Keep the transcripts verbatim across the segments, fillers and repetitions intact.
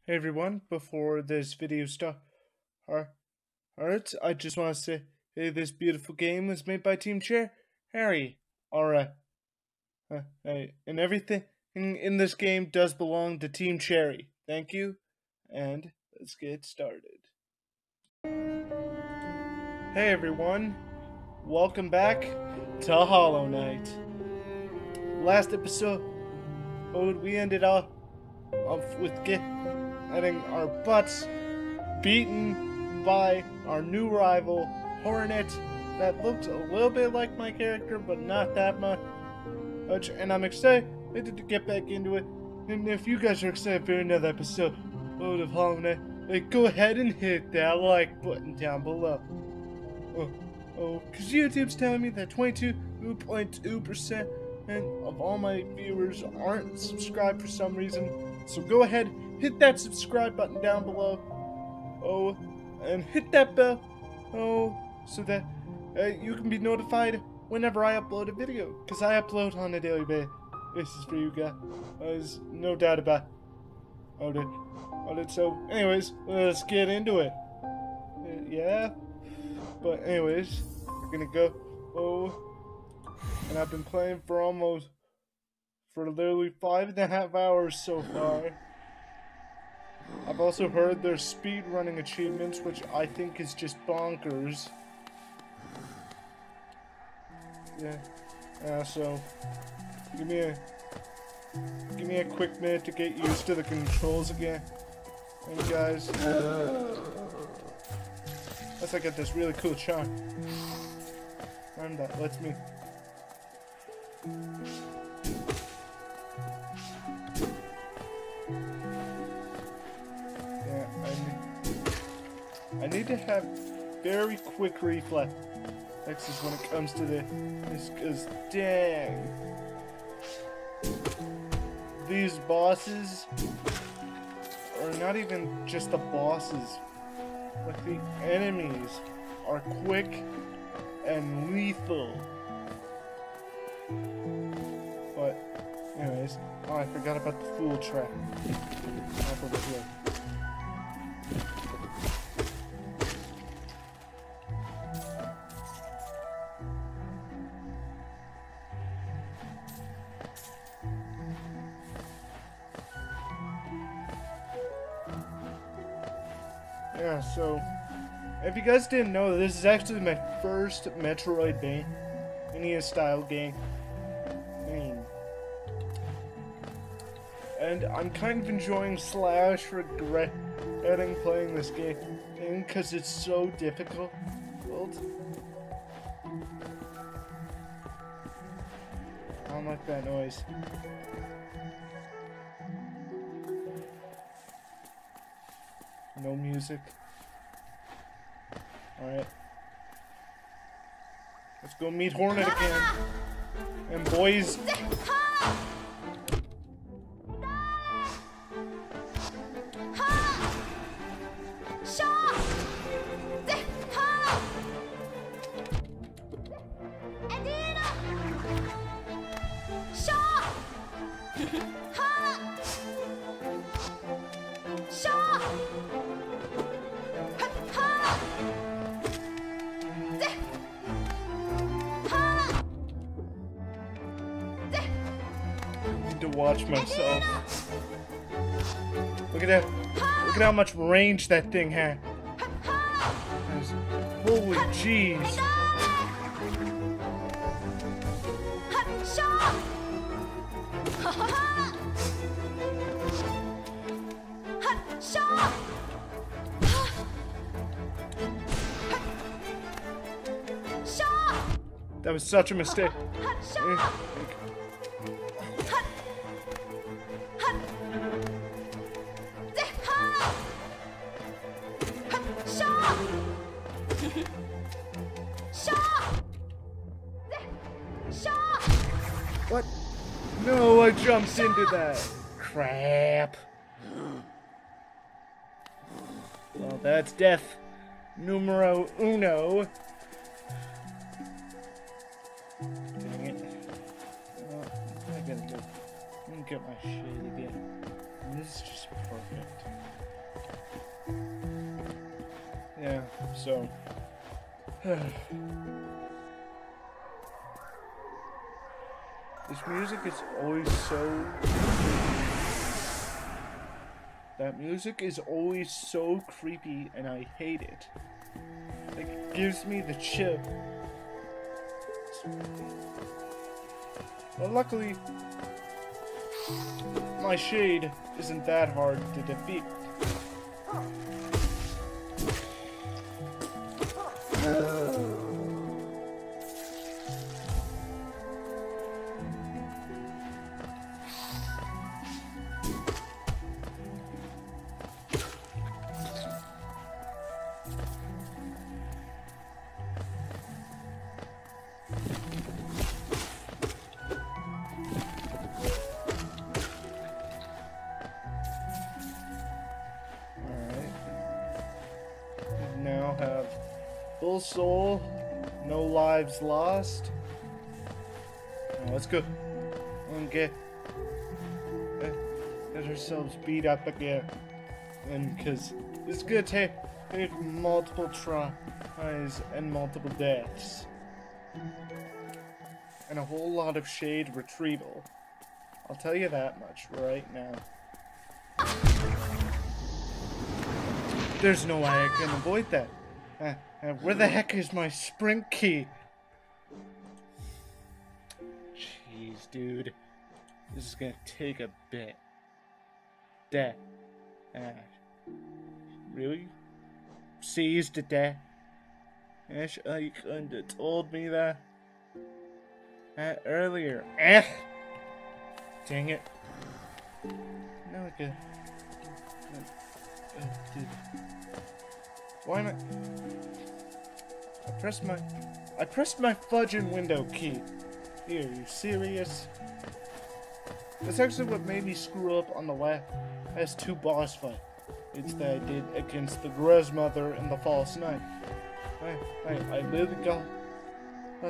Hey everyone, before this video starts, I just want to say, hey, this beautiful game was made by Team Chair, Harry. Alright. Uh, hey, and everything in, in this game does belong to Team Cherry. Thank you, and let's get started. Hey everyone, welcome back to Hollow Knight. Last episode, we ended up with getting our butts beaten by our new rival, Hornet, that looks a little bit like my character, but not that much. And I'm excited to get back into it. And if you guys are excited for another episode of Hollow Knight, like, go ahead and hit that like button down below. Oh, oh, because YouTube's telling me that twenty-two point two percent of all my viewers aren't subscribed for some reason. So go ahead, hit that subscribe button down below. Oh, and hit that bell. Oh, so that uh, you can be notified whenever I upload a video. Because I upload on a daily basis. This is for you guys. There's no doubt about it. Oh, did, oh, did. So, anyways, let's get into it. Uh, yeah. But anyways, we're gonna go. Oh. And I've been playing for almost, for literally five and a half hours so far. I've also heard there's speedrunning achievements, which I think is just bonkers. Yeah. Uh, so, give me a, give me a quick minute to get used to the controls again. And guys, unless I get this really cool charm, and that lets me. Yeah, I need, I need to have very quick reflexes when it comes to this, because dang, these bosses are not even just the bosses, like the enemies are quick and lethal. But, anyways, oh, I forgot about the fool trap. Up over here. Yeah, so, if you guys didn't know, this is actually my first Metroidvania style game. And I'm kind of enjoying slash regretting playing this game because it's so difficult. I don't like that noise. No music. Alright. Let's go meet Hornet again. And boys... to watch myself. Look at that. Look at how much range that thing had. Holy jeez. That was such a mistake. What? No, I jumped into that. Crap. Well, that's death numero uno. Dang it. Oh, I gotta go. Let me get my shit again. This is just perfect. Yeah, so. This music is always so. That music is always so creepy, and I hate it. Like, it gives me the chill. But luckily, my shade isn't that hard to defeat. Now have full soul, no lives lost. Now let's go and get, get get ourselves beat up again, and because it's gonna take, take multiple tries and multiple deaths, and a whole lot of shade retrieval. I'll tell you that much right now. There's no way I can avoid that. Uh, uh, where the heck is my sprint key? Jeez, dude. This is gonna take a bit. Death. Uh, really? Seized to death? Ash, uh, you couldn't have told me that uh, earlier. Eh! Dang it. Now I can... Uh, dude. Why am I... I pressed my... I pressed my fudging window key. Here, you serious? That's actually what made me screw up on the last two boss fights. It's that I did against the grandmother and the false knight. I, I, I literally got... Uh,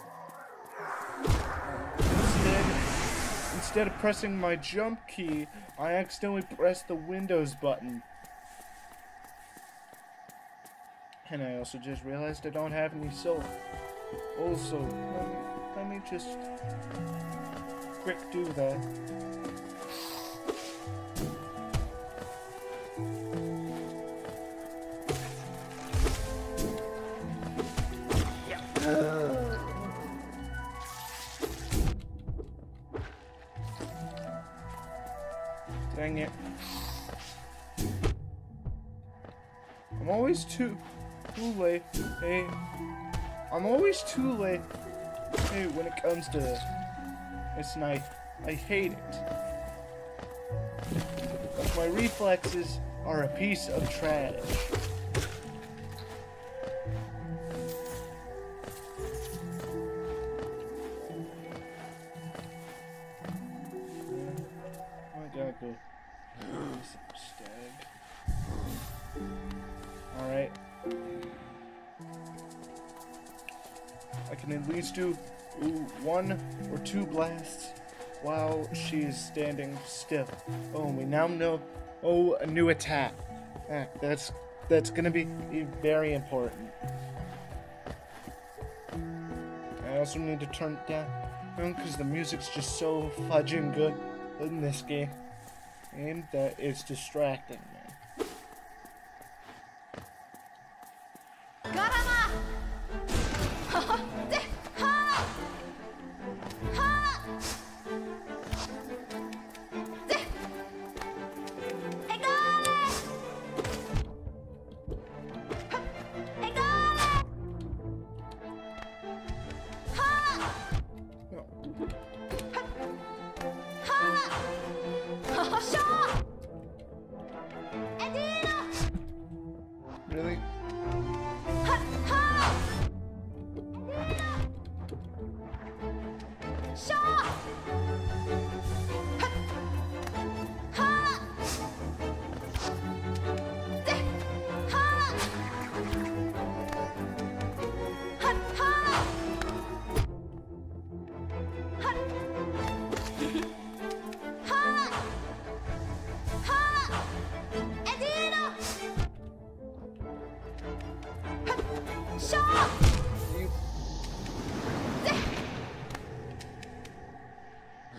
instead, instead of pressing my jump key, I accidentally pressed the Windows button. And I also just realized I don't have any soul. Also, let me, let me just quick do that. Dang it. I'm always too... Too late. Hey, I'm always too late. Hey, when it comes to this night, I hate it. But my reflexes are a piece of trash. I gotta go. Stag. All right. I can at least do ooh, one or two blasts while she is standing still. Oh, we now know. Oh, a new attack. Ah, that's that's gonna be very important. I also need to turn it down because the music's just so fudging good in this game, and that it's distracting me.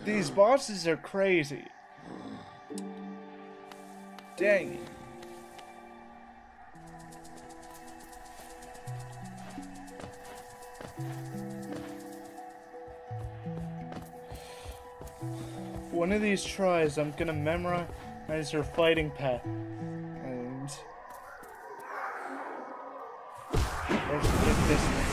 These bosses are crazy. Dang it. One of these tries, I'm gonna memorize her fighting path. And let's get this thing.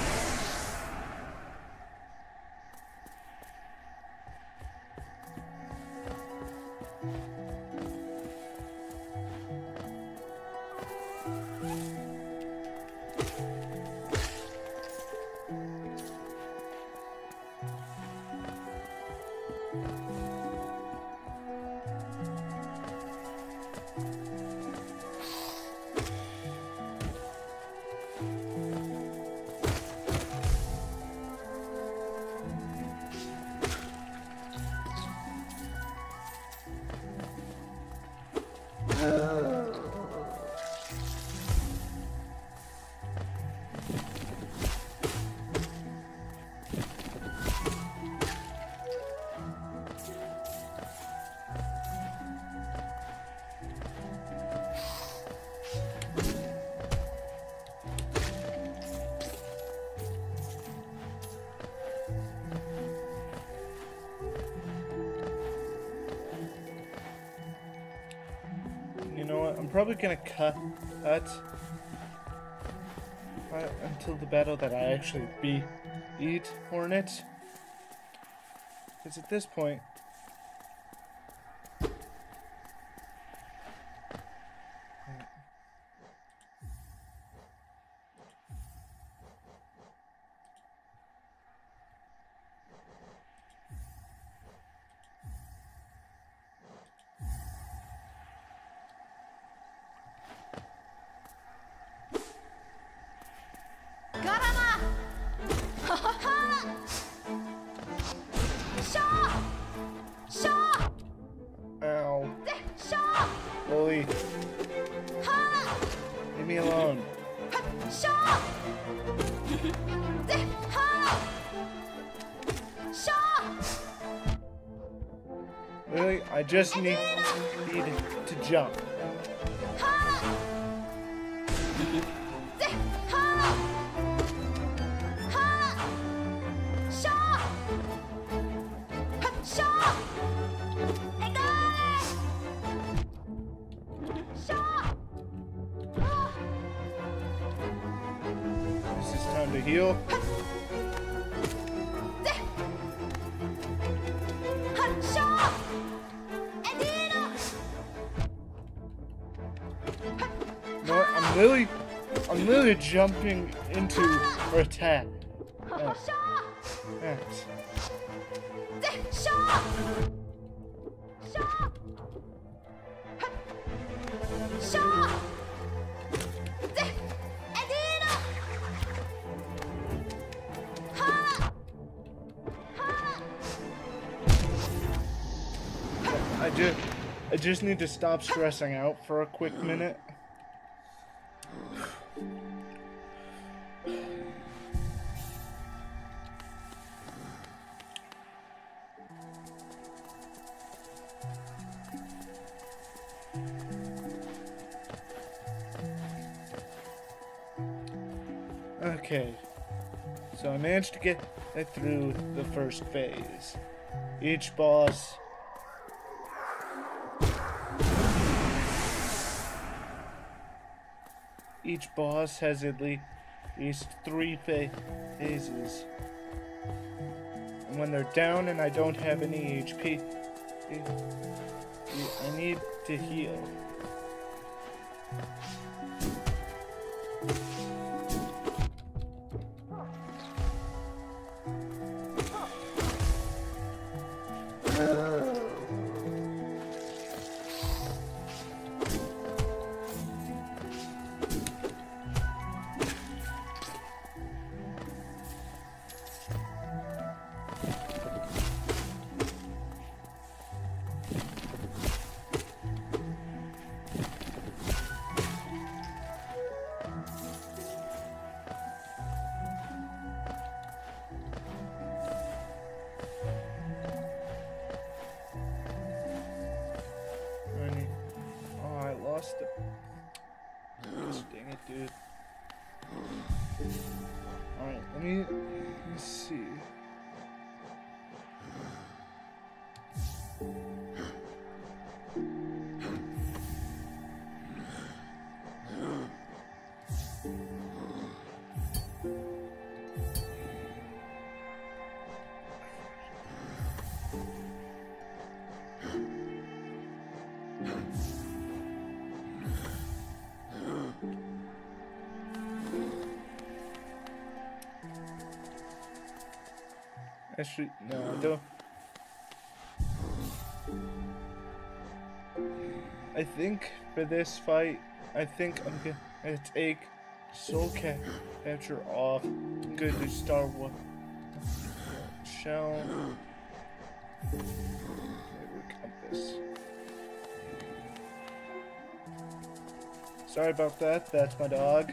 You know what? I'm probably gonna cut that uh, until the battle that I actually beat eat Hornet. Because at this point, ow. Bully. Leave me alone. Really? I just need, need to jump. This is time to heal. No, I'm literally, I'm literally jumping into her attack. Uh, thanks. I just, I just need to stop stressing out for a quick minute. Okay, so I managed to get through the first phase. Each boss Each boss has at least three phases. And when they're down and I don't have any H P, I need to heal. must have. Gosh dang it, dude. Alright, let me, let me see. Actually, no, I don't. I think for this fight, I think I'm gonna take Soul Ca Capture off. I'm gonna do Star Wars Shell. Compass. Sorry about that. That's my dog.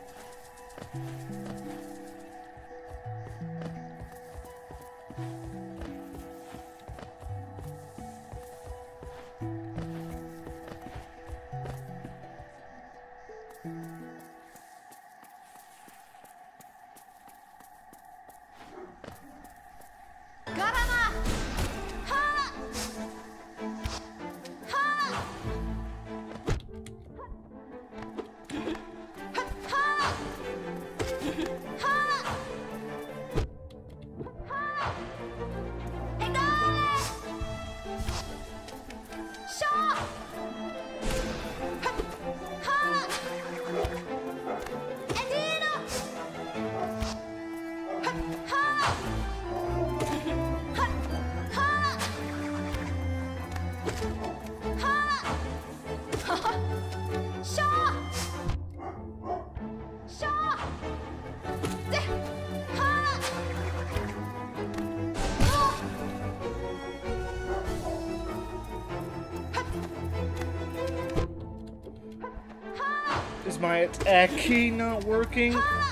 Is my attack key not working?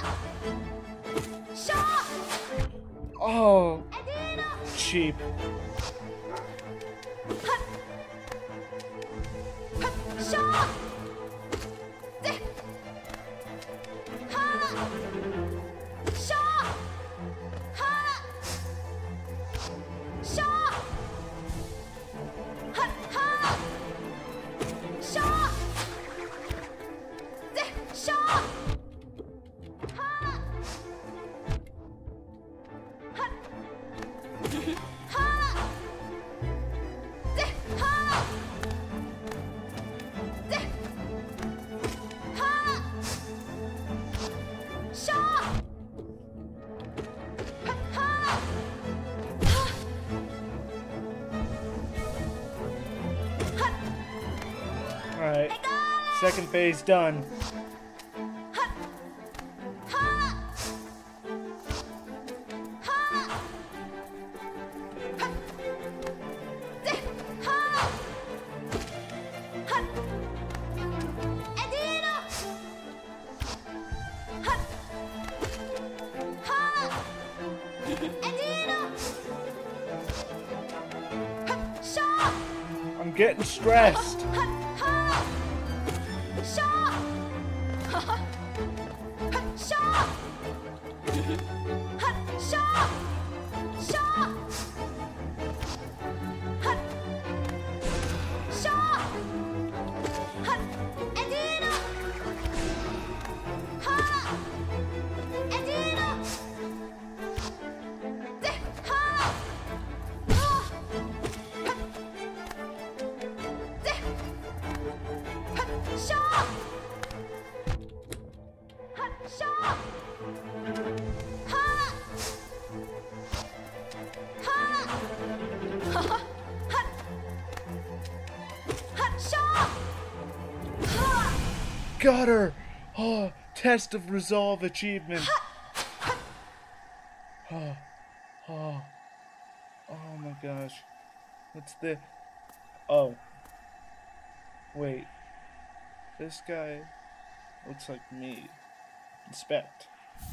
Oh, cheap. Alright, second phase done. I'm getting stressed. Got her! Oh, test of resolve achievement. Oh, oh, oh my gosh. What's the... Oh. Wait. This guy looks like me. Inspect.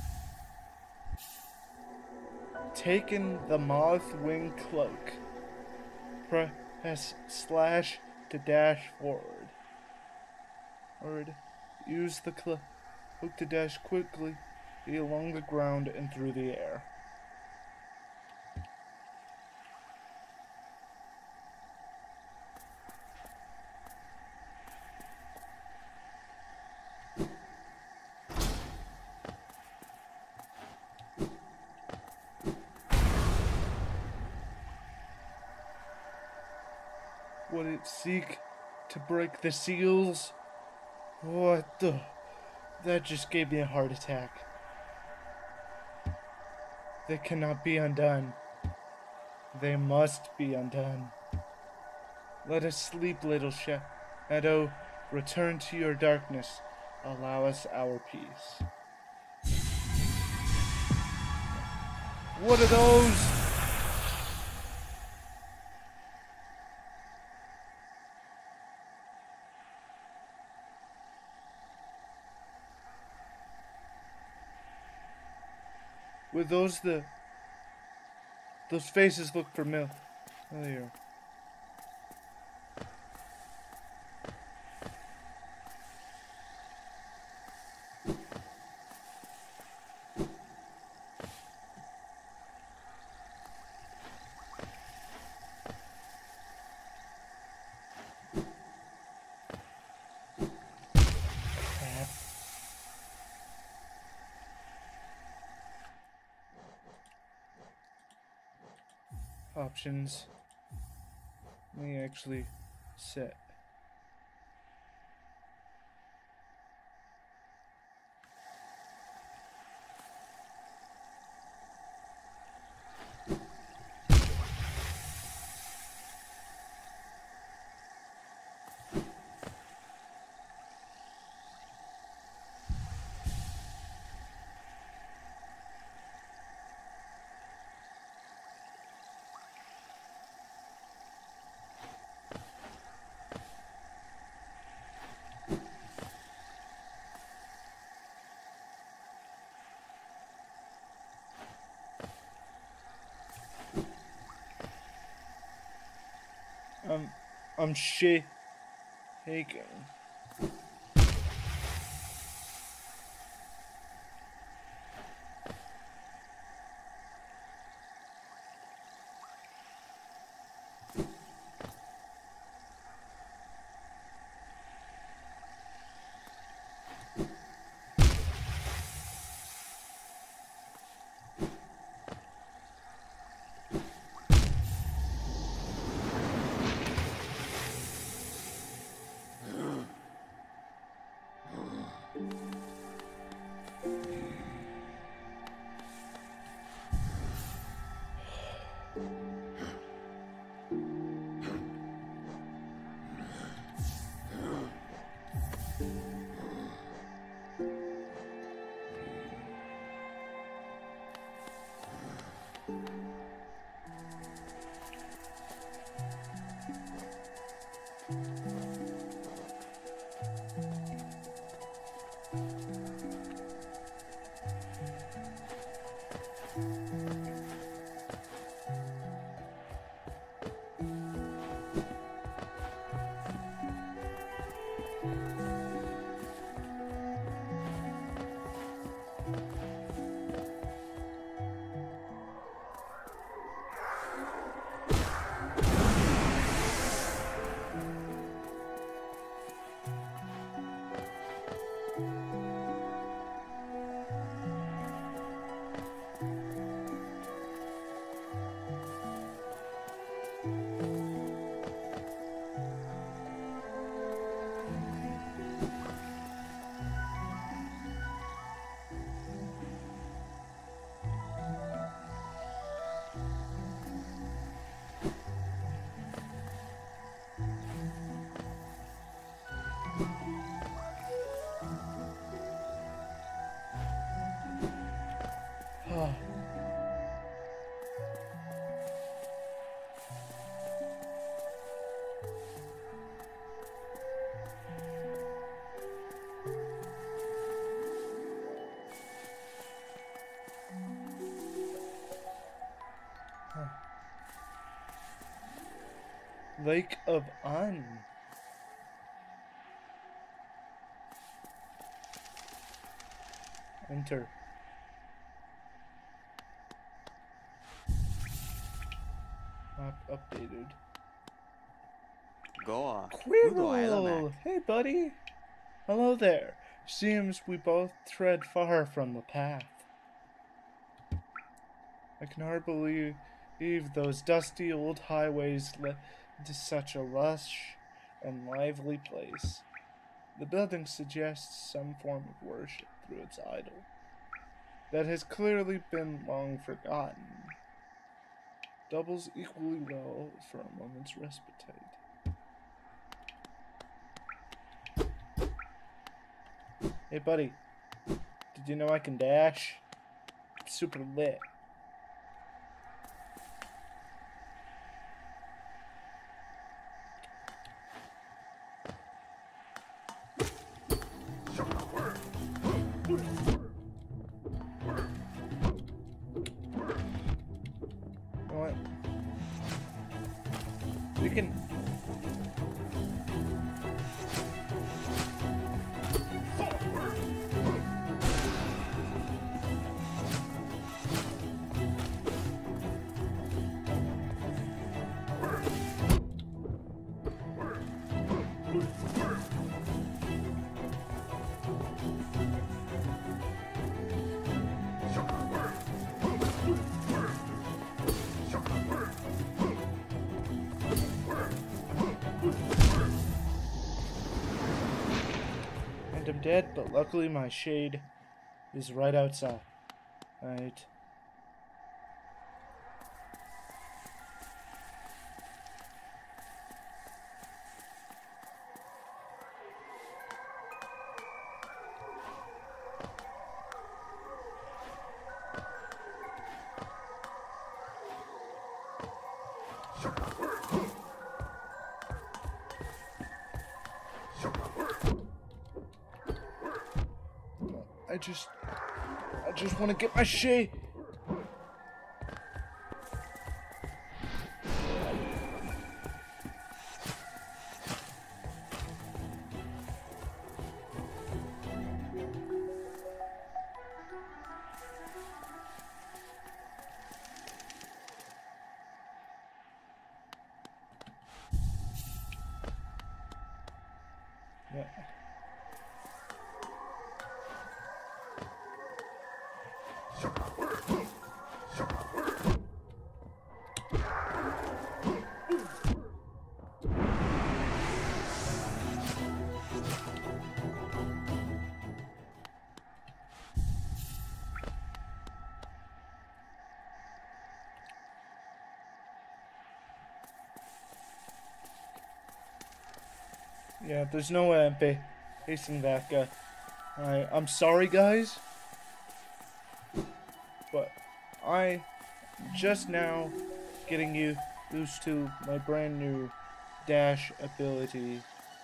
Taken the moth wing cloak. Press slash to dash forward. Alright. Use the cloak to dash quickly along the ground and through the air. Would it seek to break the seals? What the? That just gave me a heart attack. They cannot be undone. They must be undone. Let us sleep, little shadow. Return to your darkness. Allow us our peace. What are those? Were those the... Those faces look familiar. Options may actually set. Um, I'm shaking. Lake of Un. Enter. Map updated. Goa. Quirrell! Hey, buddy. Hello there. Seems we both tread far from the path. I can hardly believe those dusty old highways led to such a lush and lively place. The building suggests some form of worship through its idol that has clearly been long forgotten. Doubles equally well for a moment's respite. Hey, buddy. Did you know I can dash? I'm super lit. What? We can. And I'm dead, but luckily my shade is right outside. Right. I just, I just want to get my shade. Yeah. Yeah, there's no M P. Hasten back, uh, I, I'm sorry, guys, but I just now getting you used to my brand new dash ability.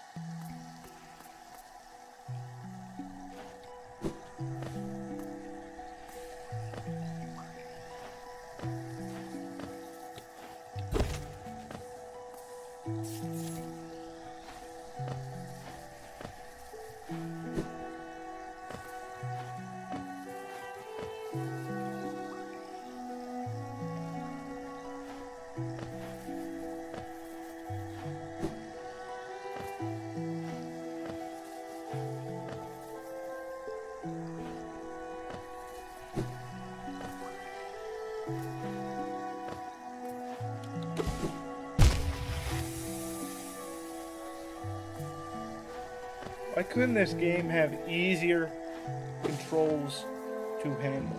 Why couldn't this game have easier controls to handle?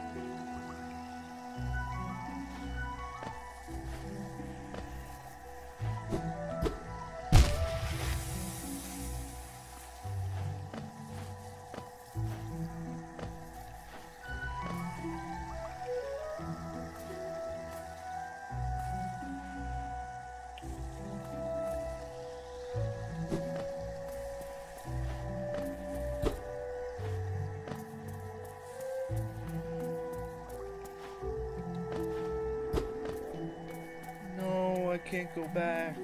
I can't go back.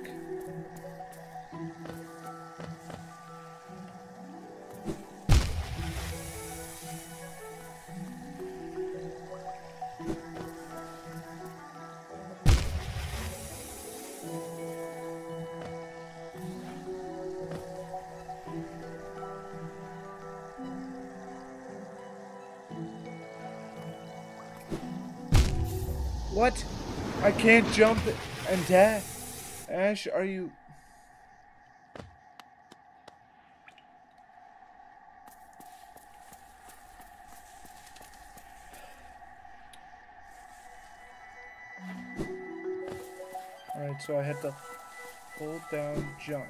What? I can't jump and dash. Ash, are you... Alright, so I had to hold down jump.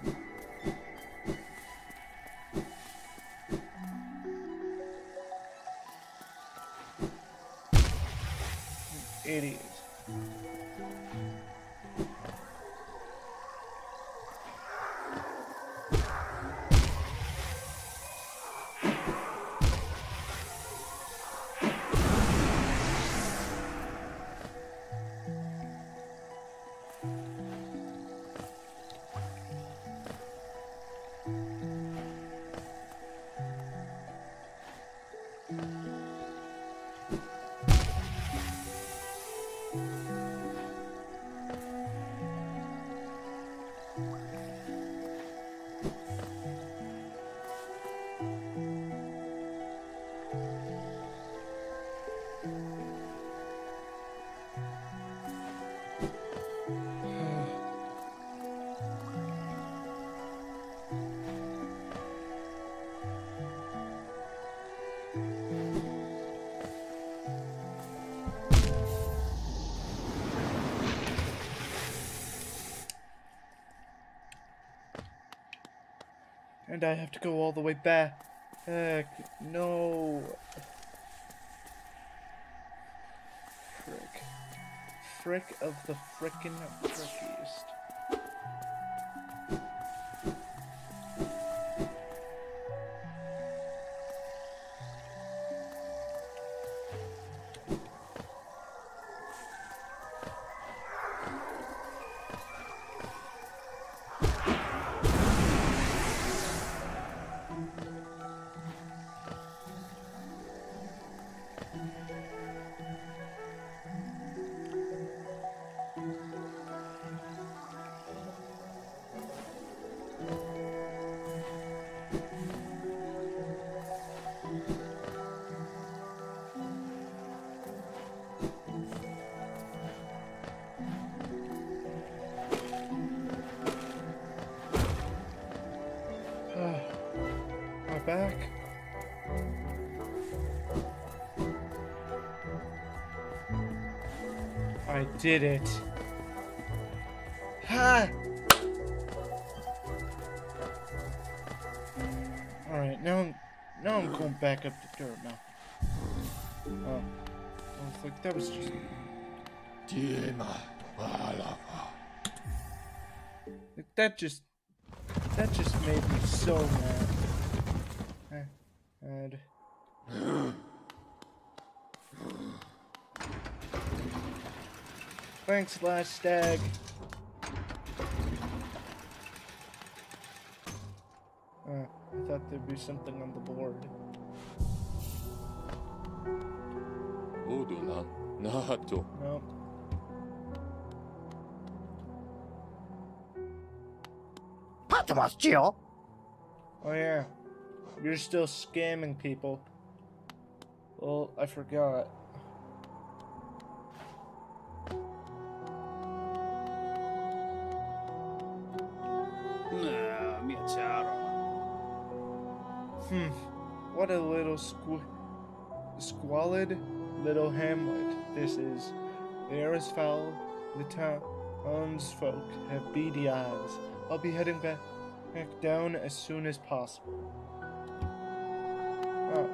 Idiot. And I have to go all the way back. Heck, no. Frick. Frick of the frickin' frickiest. Back. I did it. Ha! Alright, now I'm now I'm going back up the dirt now. Oh. I was like, that was just like, that just that just made me so mad. And thanks, last stag. Uh, I thought there'd be something on the board. Nope. Oh yeah. You're still scamming people. Well, I forgot. Hmm. What a little squ squalid little hamlet this is. The air is foul. The townsfolk have beady eyes. I'll be heading back, back down as soon as possible. Oh.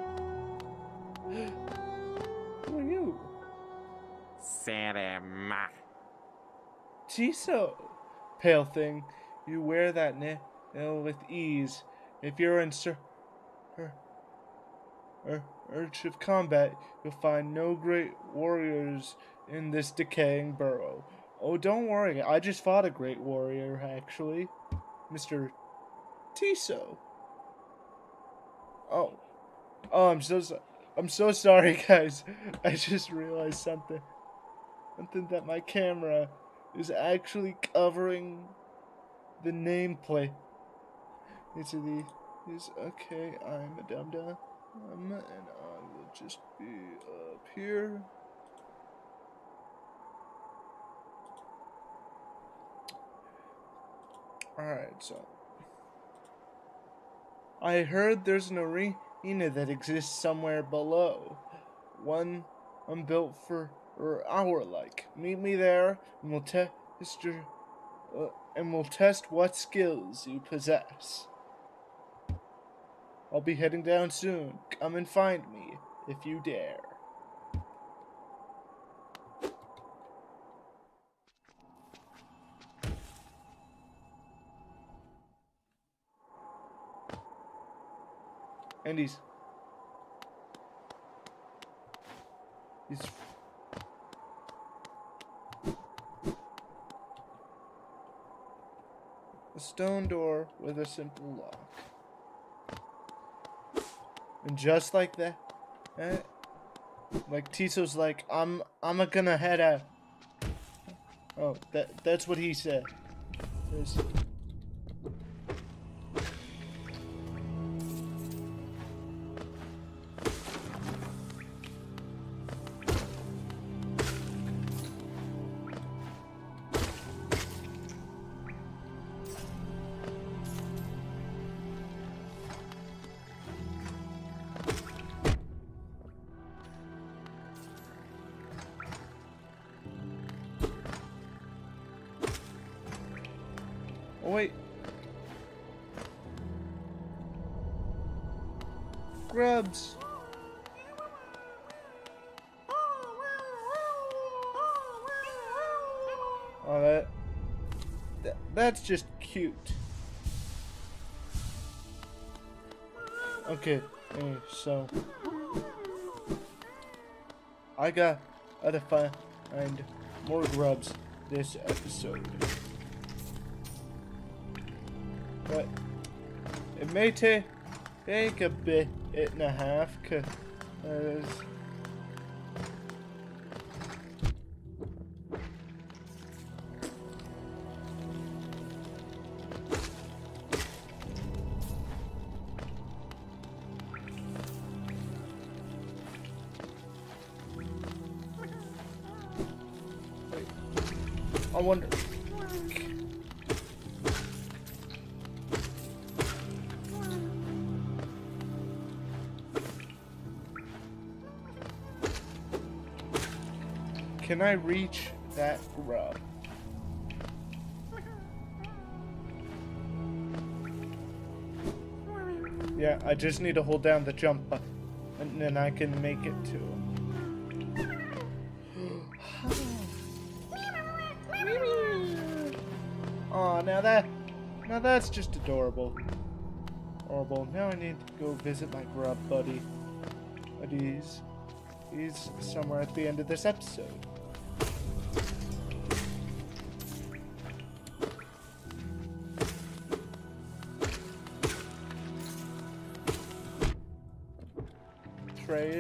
Who are you? Sarema. Tiso. Pale thing, you wear that nail with ease. If you're in ser er er urge of combat, you'll find no great warriors in this decaying burrow. Oh, don't worry, I just fought a great warrior, actually. Mister Tiso. Oh. Oh, I'm so so I'm so sorry, guys. I just realized something. Something that my camera is actually covering the nameplate. It's the is okay. I'm a dum dum, um, and I will just be up here. Alright, so I heard there's an arena that exists somewhere below. One unbuilt for or our like. Meet me there and we'll test your uh, and we'll test what skills you possess. I'll be heading down soon. Come and find me if you dare. And he's he's a stone door with a simple lock. And just like that, eh, like Tiso's like, I'm I'm gonna head out. Oh, that that's what he said. There's, oh wait. Grubs. Oh, that, that that's just cute. Okay, anyway, so I got to find more grubs this episode. But it may ta take a bit and a half, cause I wonder. Can I reach that grub? Yeah, I just need to hold down the jump button, and then I can make it to him. Aw, now that, now that's just adorable. Horrible. Now I need to go visit my grub buddy. Buddies. He's somewhere at the end of this episode. Trade.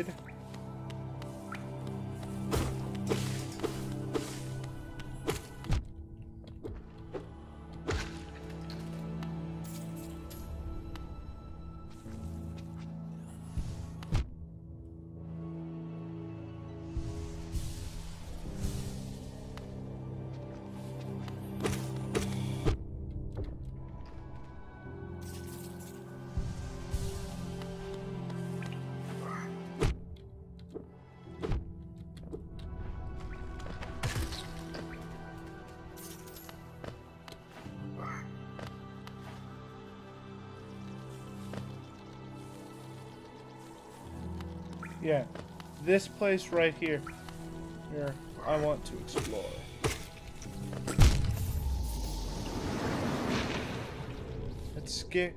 Yeah, this place right here, here, I want to explore. It scared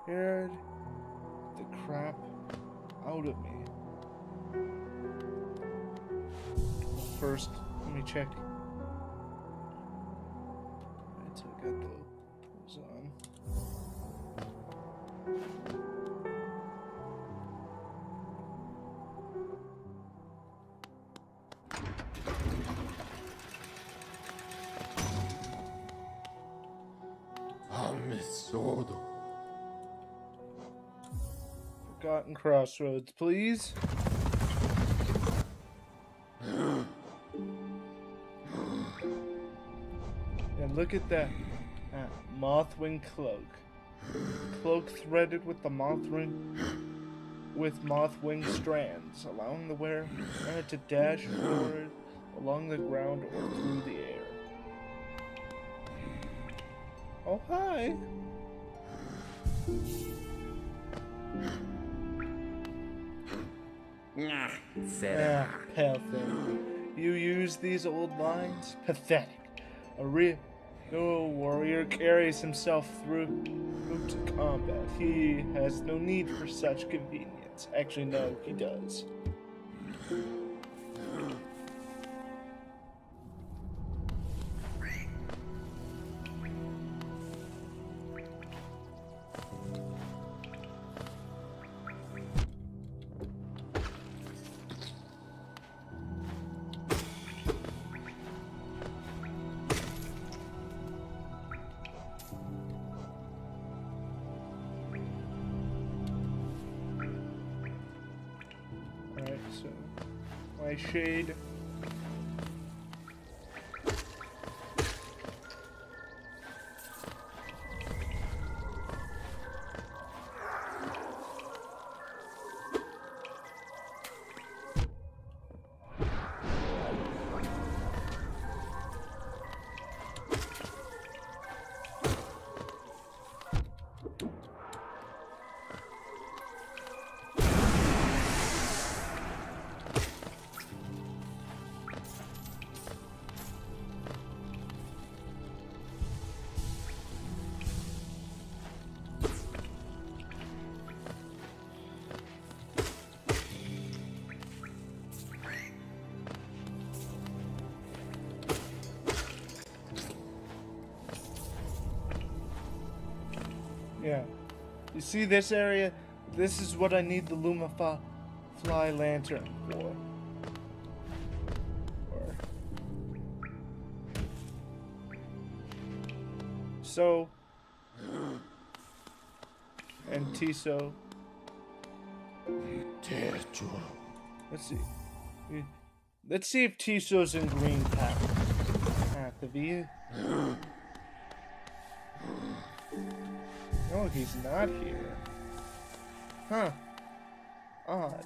the crap out of me. First, let me check. Right, so I got those on. Forgotten crossroads, please. And look at that. that Mothwing cloak. Cloak threaded with the mothwing with mothwing strands, allowing the wearer to dash forward along the ground or through the air. Oh, hi. Ah, pale thing. You use these old lines? Pathetic. A real warrior carries himself through, through to combat. He has no need for such convenience. Actually, no, he does. So, my shade. Yeah. You see this area? This is what I need the Luma Fly Lantern for. Or... So... And Tiso. Let's see. Let's see if Tiso's in green pack. At the V. No, he's not here. Huh. Odd.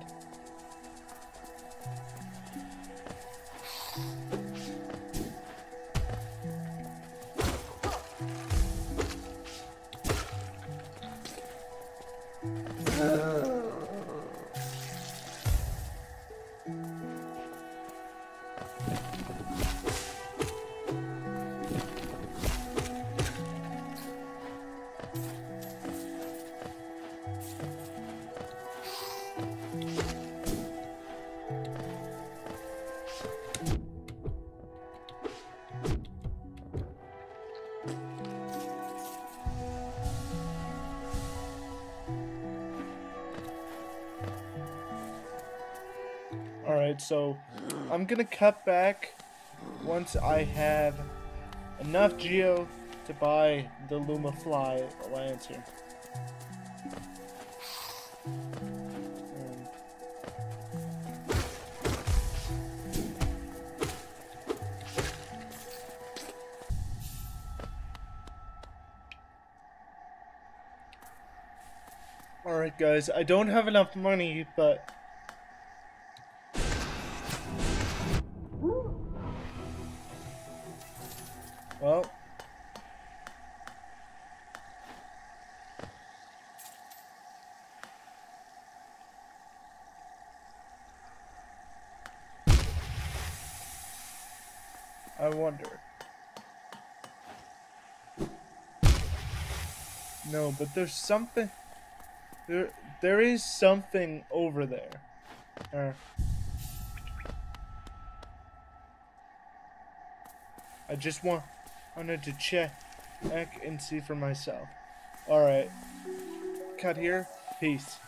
Alright, so I'm gonna cut back once I have enough Geo to buy the Luma Fly Lantern. And Alright guys, I don't have enough money, but well, I wonder. No, but there's something. There, there is something over there. Uh, I just want. wanted to check and see for myself. Alright. Cut here. Peace.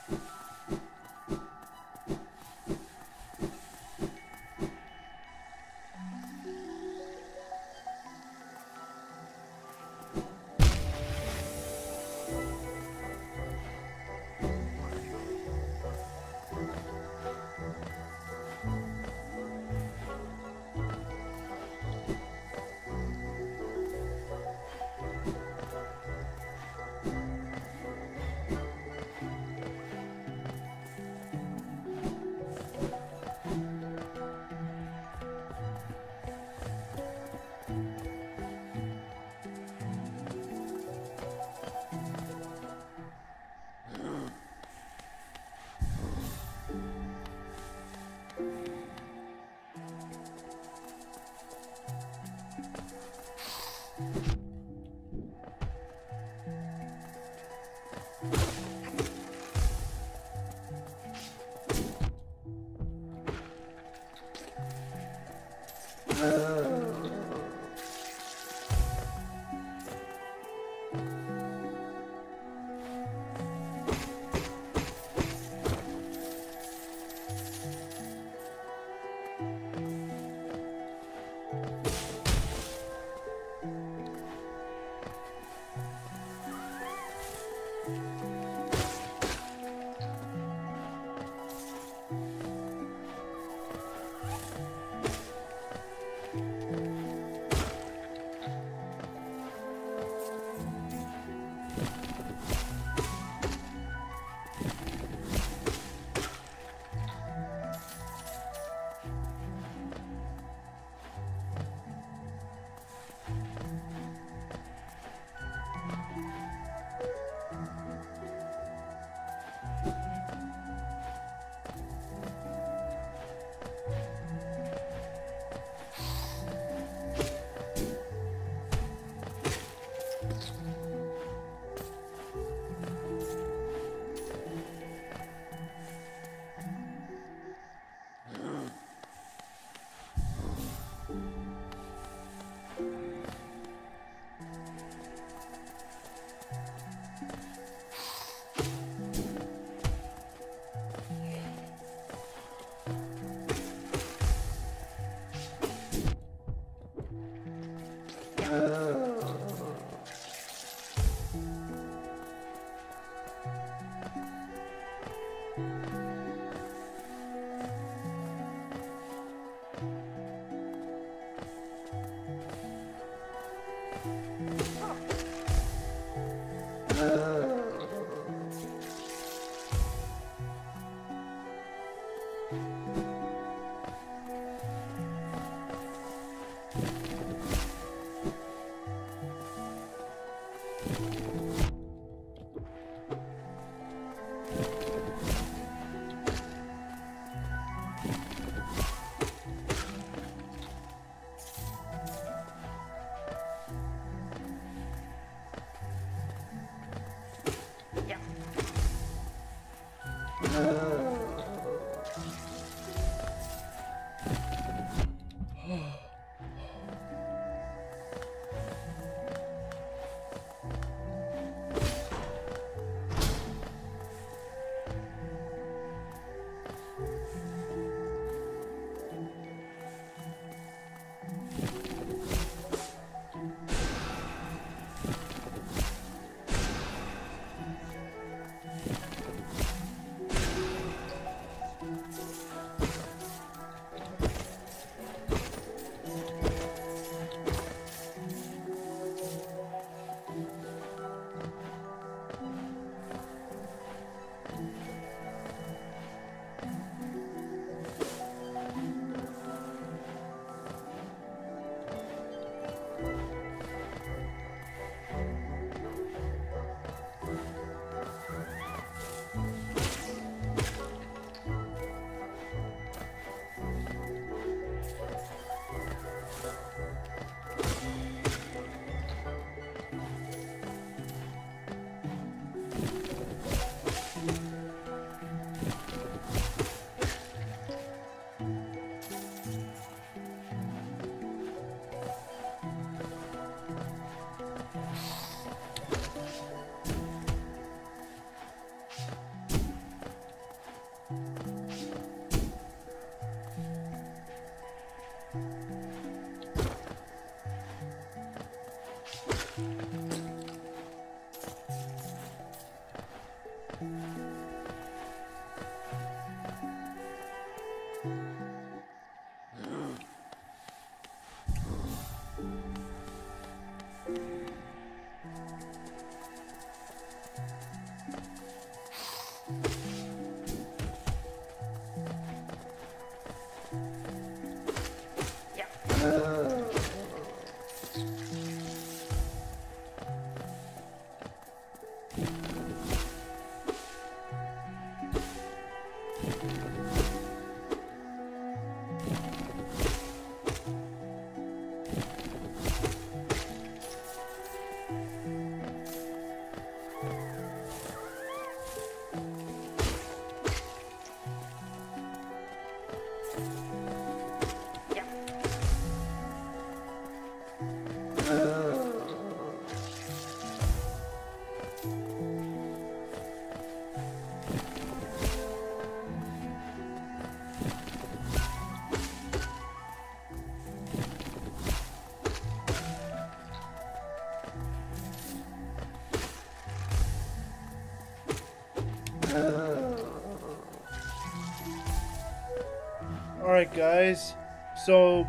Alright guys, so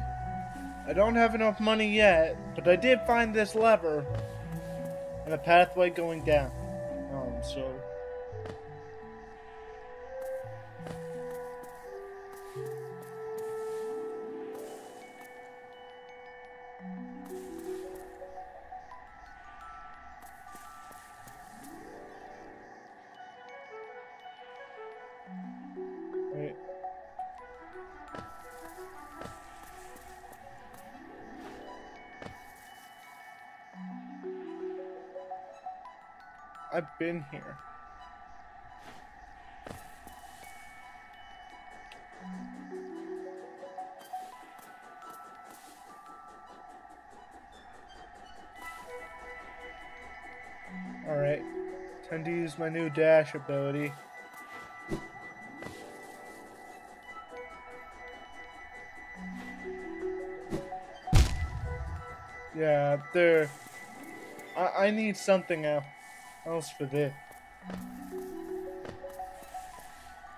I don't have enough money yet, but I did find this lever and a pathway going down. Um, so Wait. I've been here. Alright, time to use my new dash ability. Yeah, there. I, I need something else else for this.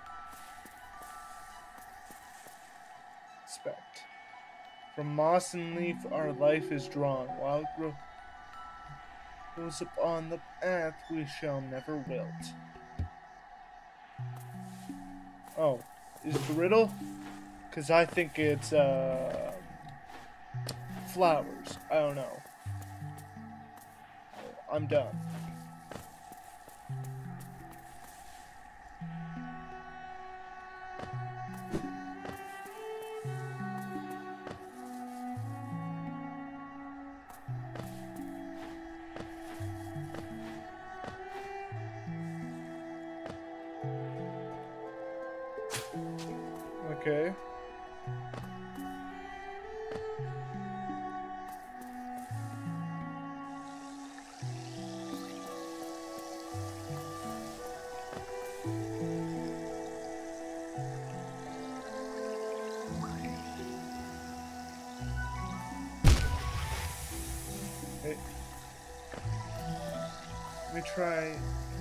expect. From moss and leaf our life is drawn, while it grows upon the path we shall never wilt. Oh, is it the riddle? Because I think it's, uh, flowers. I don't know. I'm done. Okay. Hey. Let me try.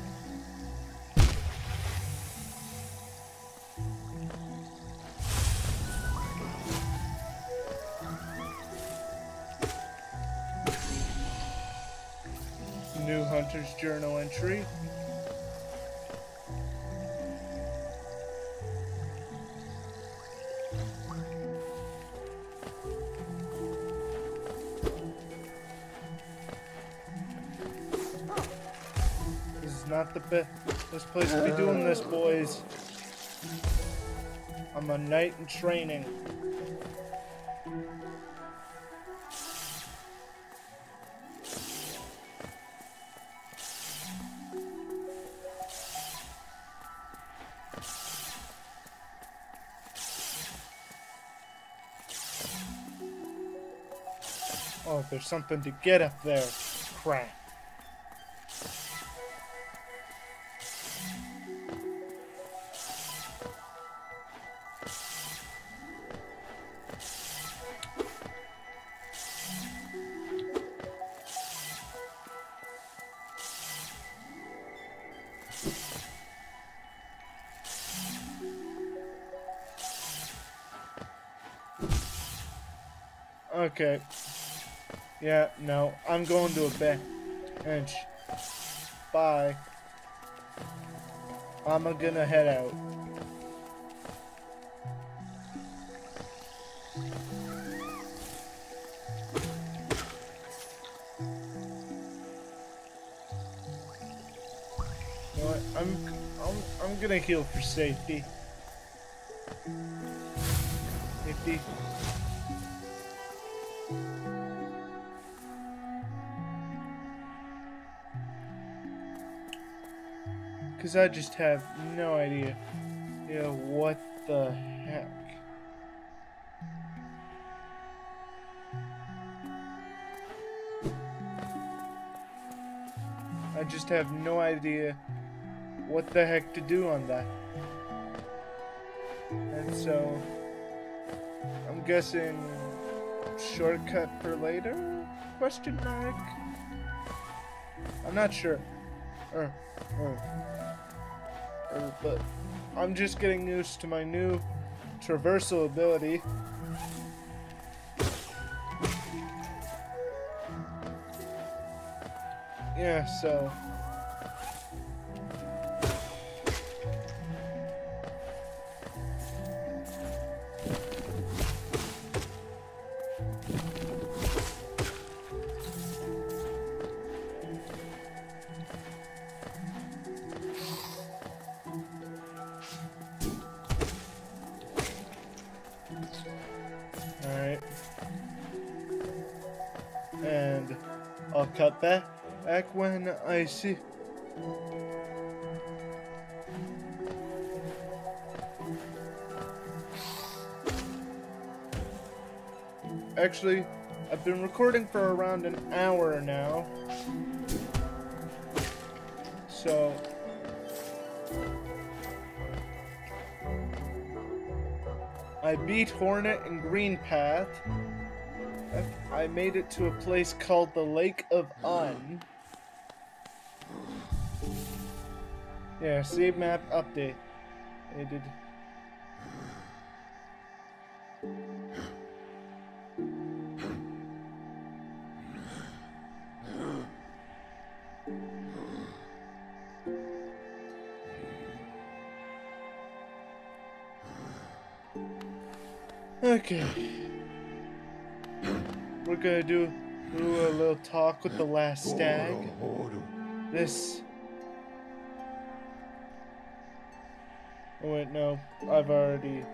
New Hunter's Journal entry. This is not the best this place to be doing this, boys. I'm a knight in training. Oh, there's something to get up there. Crap. Okay. Yeah, no, I'm going to a bench. Bye. I'm gonna head out. You know what? I'm, I'm, I'm gonna heal for safety. Safety. Because I just have no idea, you know, what the heck. I just have no idea what the heck to do on that. And so, I'm guessing shortcut for later? Question mark? I'm not sure. Uh, uh. Uh, but I'm just getting used to my new traversal ability. Yeah, so alright. And I'll cut back back when I see Actually, I've been recording for around an hour now. So I beat Hornet and Green Path. I made it to a place called the Lake of Un. Yeah, save map update. It did. Okay. We're gonna do, do a little talk with the last stag. This... Oh wait, no. I've already...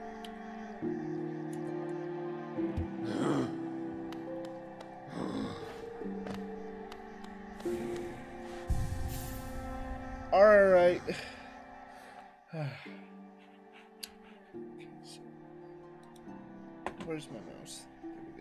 Alright. Where's my mouse? There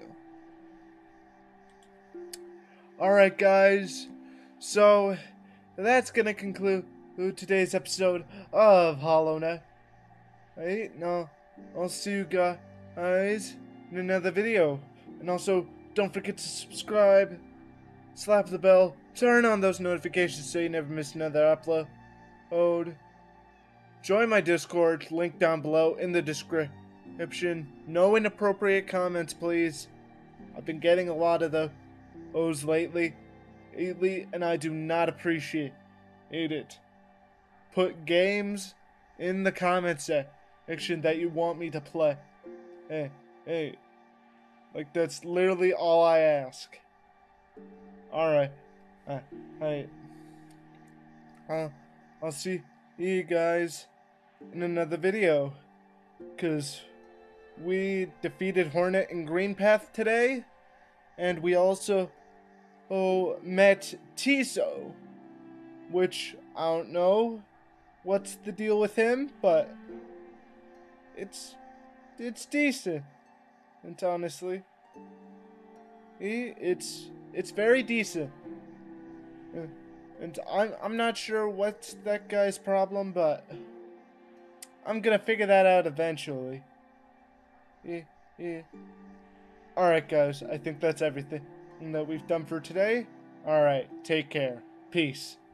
we go. Alright, guys. So, that's gonna conclude today's episode of Hollow Knight. Right? No, I'll see you guys in another video. And also, don't forget to subscribe, slap the bell, turn on those notifications so you never miss another upload. Join my Discord, link down below in the description. No inappropriate comments, please. I've been getting a lot of those lately, lately, and I do not appreciate it. Put games in the comment section that you want me to play. Hey, hey. Like, that's literally all I ask. Alright. Uh, Alright. Uh, I'll see you guys in another video. Because we defeated Hornet and Green Path today. And we also oh, met Tiso. Which, I don't know what's the deal with him, but it's it's decent. And honestly, it's it's very decent. And I'm I'm not sure what's that guy's problem, but I'm gonna figure that out eventually. Yeah, yeah. Alright, guys, I think that's everything that we've done for today. Alright, take care. Peace.